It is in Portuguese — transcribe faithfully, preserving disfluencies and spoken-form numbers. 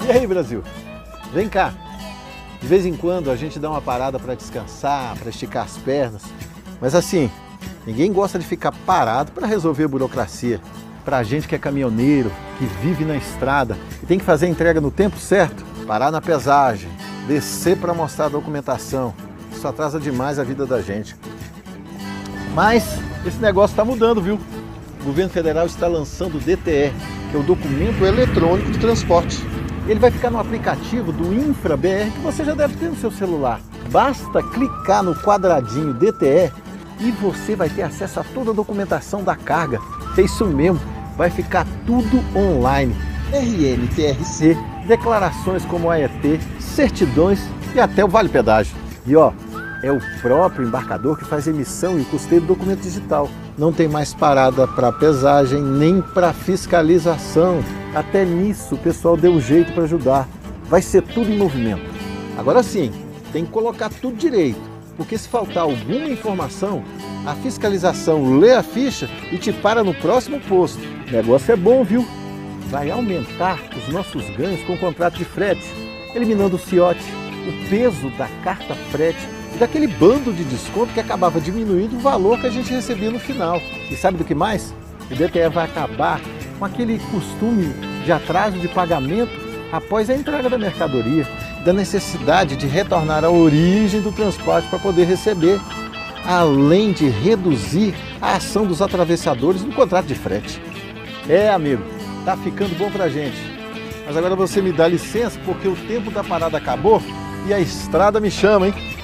E aí, Brasil? Vem cá. De vez em quando a gente dá uma parada para descansar, para esticar as pernas. Mas assim, ninguém gosta de ficar parado para resolver a burocracia. Para a gente que é caminhoneiro, que vive na estrada e tem que fazer a entrega no tempo certo, parar na pesagem, descer para mostrar a documentação, isso atrasa demais a vida da gente. Mas esse negócio está mudando, viu? O governo federal está lançando o D T E, que é o Documento Eletrônico de Transporte. Ele vai ficar no aplicativo do InfraBR que você já deve ter no seu celular. Basta clicar no quadradinho D T E e você vai ter acesso a toda a documentação da carga. É isso mesmo, vai ficar tudo online. R N T R C, declarações como A E T, certidões e até o Vale Pedágio. E ó, é o próprio embarcador que faz emissão e custeio do documento digital. Não tem mais parada para pesagem nem para fiscalização. Até nisso o pessoal deu um jeito para ajudar. Vai ser tudo em movimento. Agora sim, tem que colocar tudo direito, porque se faltar alguma informação, a fiscalização lê a ficha e te para no próximo posto. O negócio é bom, viu? Vai aumentar os nossos ganhos com o contrato de frete, eliminando o ciote, o peso da carta frete e daquele bando de desconto que acabava diminuindo o valor que a gente recebia no final. E sabe do que mais? O D T E vai acabar com aquele costume de atraso de pagamento após a entrega da mercadoria, da necessidade de retornar à origem do transporte para poder receber, além de reduzir a ação dos atravessadores no contrato de frete. É, amigo, tá ficando bom pra gente. Mas agora você me dá licença porque o tempo da parada acabou e a estrada me chama, hein?